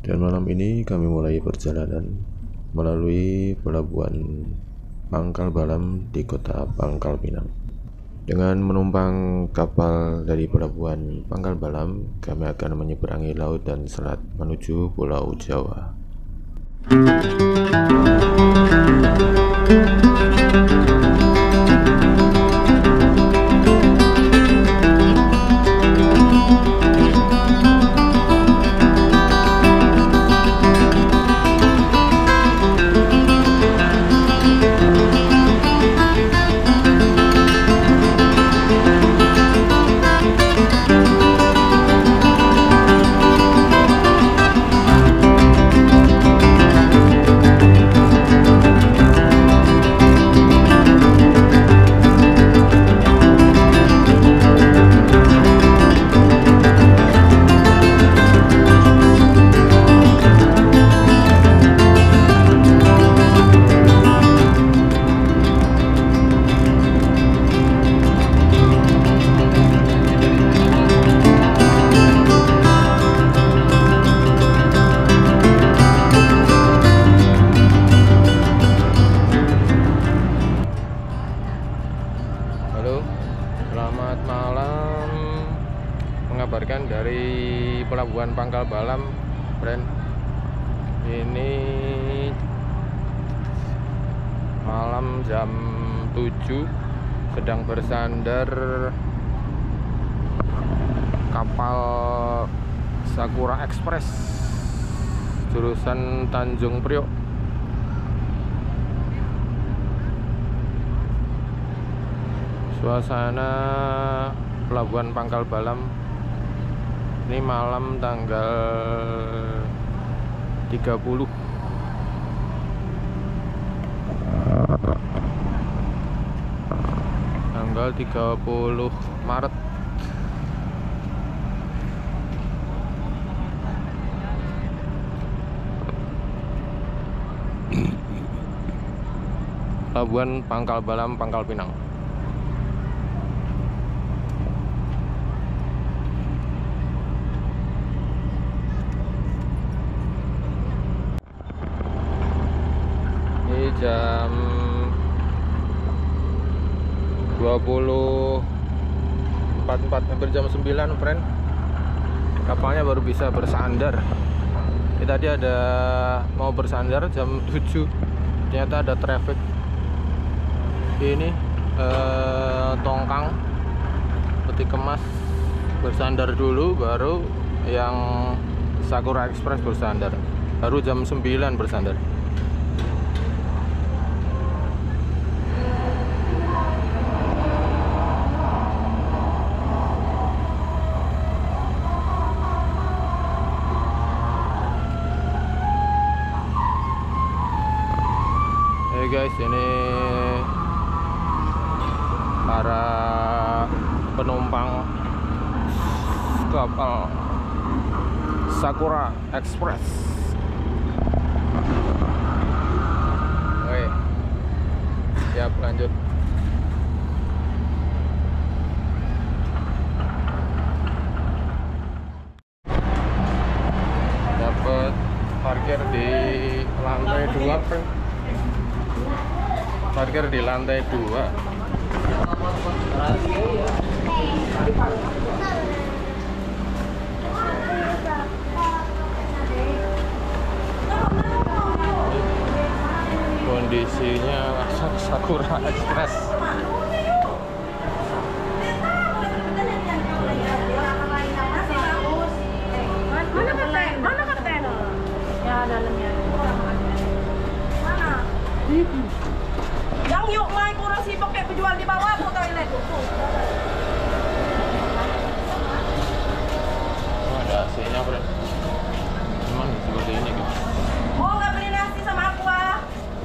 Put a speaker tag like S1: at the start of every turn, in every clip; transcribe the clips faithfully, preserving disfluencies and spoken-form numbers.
S1: Dan malam ini kami mulai perjalanan melalui pelabuhan Pangkal Balam di kota Pangkal Pinang. Dengan menumpang kapal dari pelabuhan Pangkal Balam, kami akan menyeberangi laut dan selat menuju Pulau Jawa. Selamat malam, mengabarkan dari pelabuhan Pangkal Balam, friend. Ini malam jam tujuh, sedang bersandar kapal Sakura Express jurusan Tanjung Priok. Suasana pelabuhan Pangkal Balam ini malam tanggal tiga puluh tanggal tiga puluh Maret. Pelabuhan Pangkal Balam, Pangkal Pinang. Jam dua puluh empat empat, hampir jam sembilan, friend. Kapalnya baru bisa bersandar. Ini tadi ada mau bersandar jam tujuh, ternyata ada traffic. Ini eh, tongkang peti kemas bersandar dulu, baru yang Sakura Express bersandar. Baru jam sembilan bersandar. Guys, ini para penumpang kapal Sakura Express. Oke, siap, lanjut. Dapat parkir di lantai dua, friend. Parkir di lantai dua. Kondisinya Sakura Express.
S2: Mana kapten? Mana kapten? Ya, dalamnya. Mana? Yang yuk main kurang sibuk kayak penjual di bawah mau toilet.
S1: Oh, ada A C-nya, bro. Cuman seperti ini gitu.
S2: Oh, nggak beli nasi sama aku ah?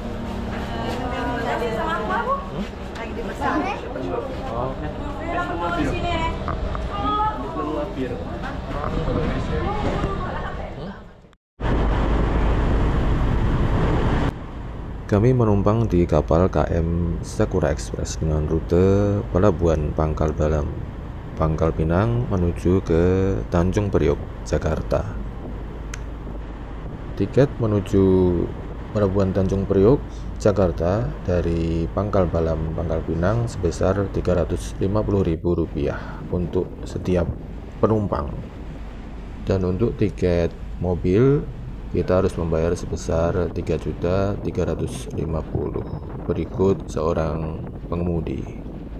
S2: Nasi sama aku Bu? Hmm? Lagi dimasak.
S1: Oh, oke.
S2: Aku di sini. Oh. Bir.
S1: Kami menumpang di kapal K M Sakura Express dengan rute pelabuhan Pangkal Balam, Pangkal Pinang menuju ke Tanjung Priok, Jakarta. Tiket menuju Pelabuhan Tanjung Priok, Jakarta dari Pangkal Balam, Pangkal Pinang sebesar tiga ratus lima puluh ribu rupiah untuk setiap penumpang. Dan untuk tiket mobil kita harus membayar sebesar tiga juta tiga ratus lima puluh ribu. Berikut seorang pengemudi.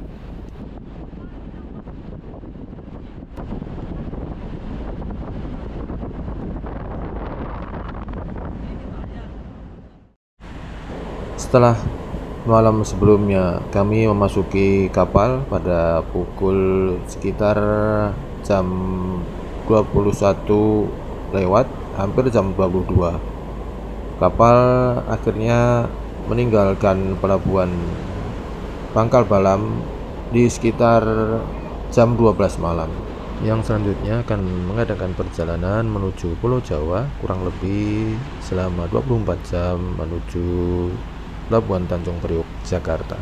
S1: Setelah malam sebelumnya kami memasuki kapal pada pukul sekitar jam dua puluh satu lewat, hampir jam dua puluh dua. Kapal akhirnya meninggalkan pelabuhan Pangkal Balam di sekitar jam dua belas malam. Yang selanjutnya akan mengadakan perjalanan menuju Pulau Jawa kurang lebih selama dua puluh empat jam menuju Pelabuhan Tanjung Priok, Jakarta.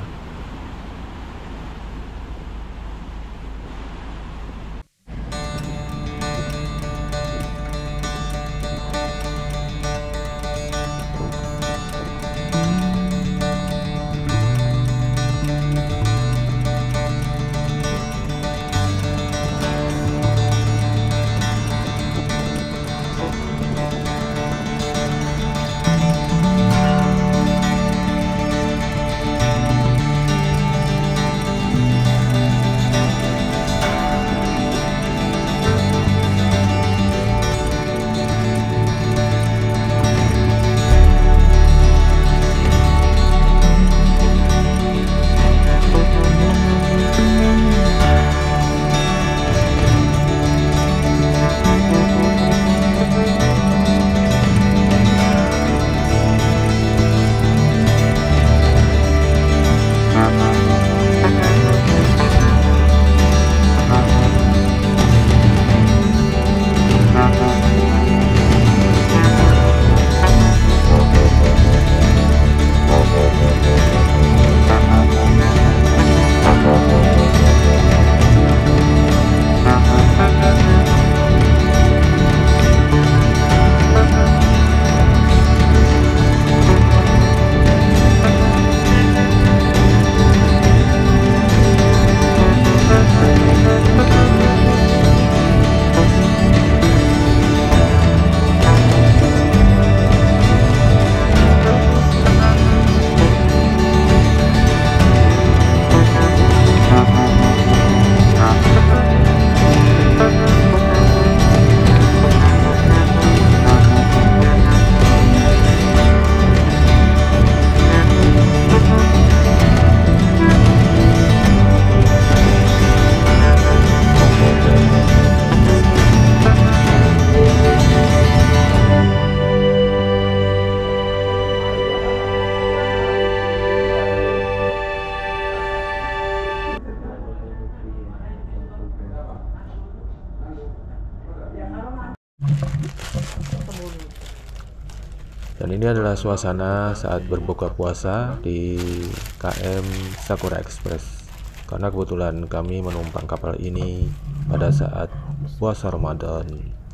S1: Dan ini adalah suasana saat berbuka puasa di K M Sakura Express. Karena kebetulan kami menumpang kapal ini pada saat puasa Ramadan.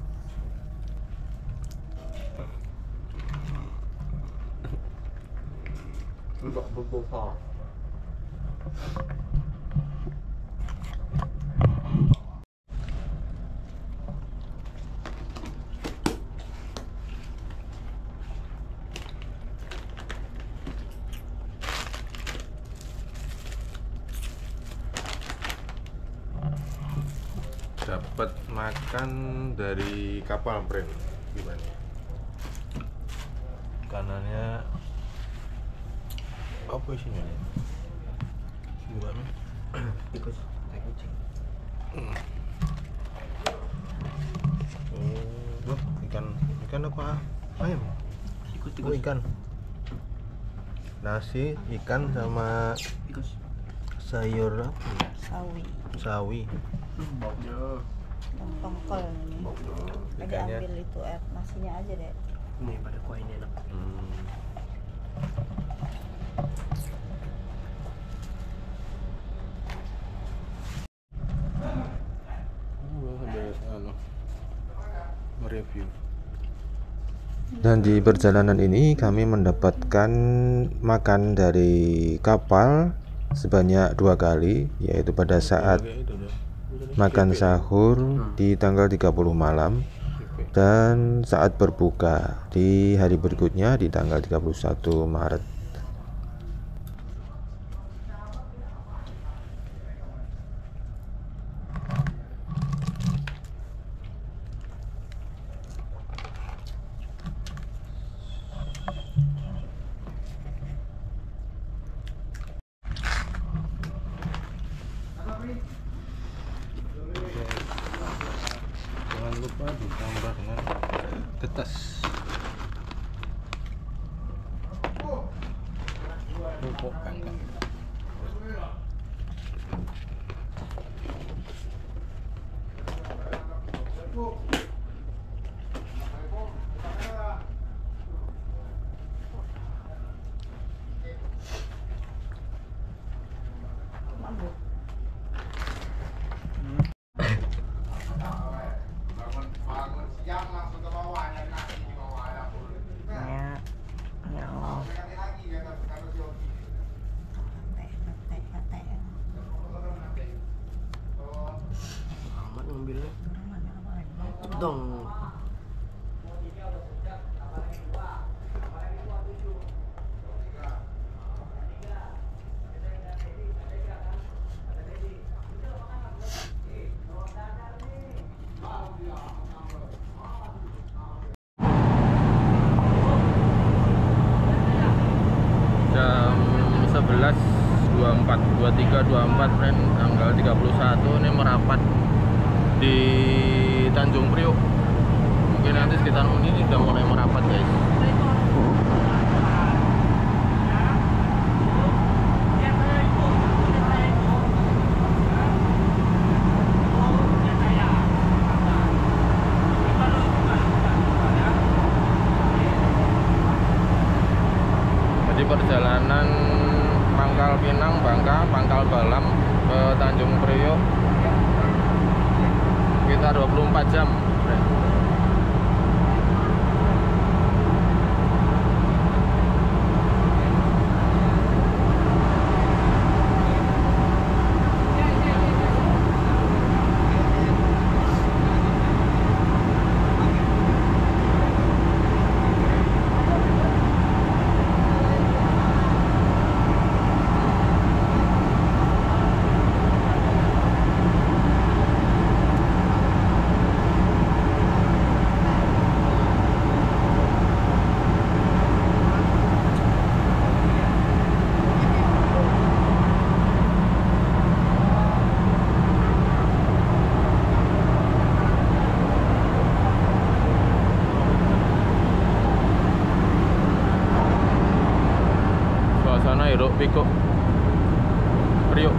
S1: Dapat makan dari kapal brand gimana? Kanannya apa isinya? Gimana? Tikus, tai kucing. Oh, ikan, ikan apa? Ayam? Tikus, tikus. Oh, ikan. Nasi, ikan sama tikus. Sayur apa?
S2: Sawi.
S1: Sawi.
S2: Baunya. Yang tongkol ini. Ada ambil itu air nasinya aja deh.
S3: Ini pada kuahnya enak.
S1: Hmm. Oh, ada anu mereview. Dan di perjalanan ini kami mendapatkan makan dari kapal sebanyak dua kali, yaitu pada saat makan sahur di tanggal tiga puluh malam dan saat berbuka di hari berikutnya di tanggal tiga puluh satu Maret.
S3: Jangan lupa ditambah dengan tetes. Pupuk bangka. Ngambilnya cepet dong. Jam sebelas dua puluh empat, dua puluh tiga, dua puluh empat friend, tanggal tiga puluh satu ini merapat di Tanjung Priok. Mungkin nanti sekitar ini sudah mulai merapat guys. Jadi perjalanan Pangkal Pinang, Bangka, Pangkal Balam ke Tanjung Priok sekitar dua puluh empat jam. Suasana hiruk pikuk Priok.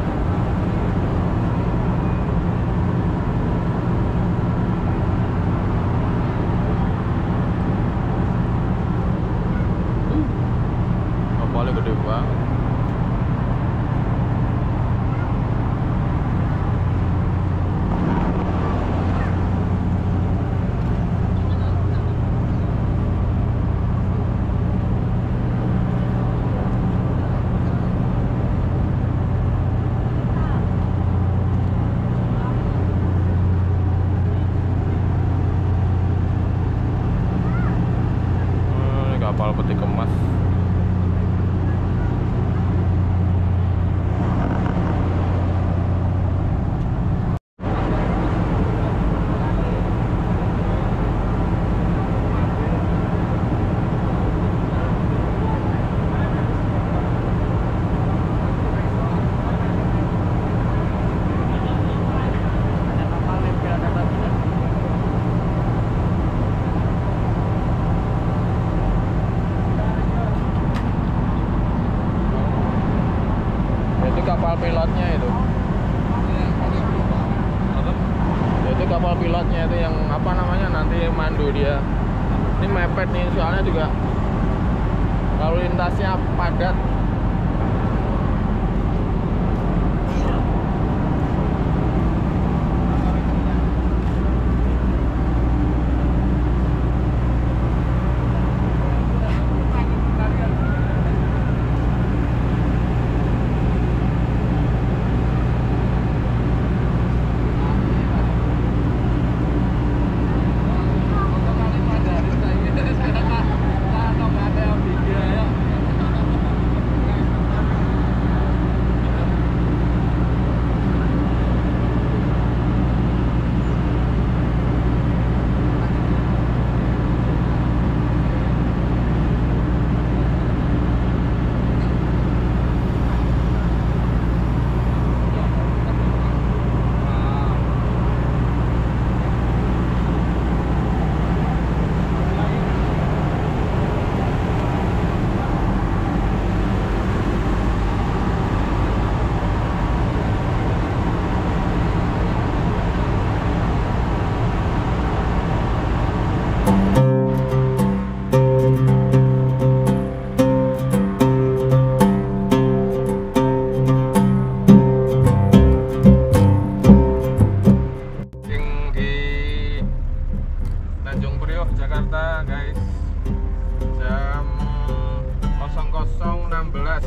S3: Kapalnya gede banget. Kapal peti kemas. Kapal pilotnya itu. Itu kapal pilotnya itu yang apa namanya nanti mandu dia. Ini mepet nih soalnya juga lalu lintasnya padat. Tanjung Priok, Jakarta guys, jam nol nol enam belas.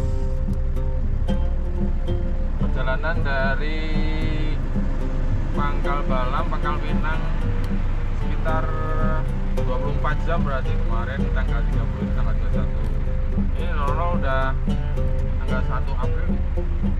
S3: Perjalanan dari Pangkal Balam, Pangkal Pinang sekitar dua puluh empat jam, berarti kemarin tanggal tiga puluh, tanggal dua puluh satu. Ini nol nol udah tanggal satu April.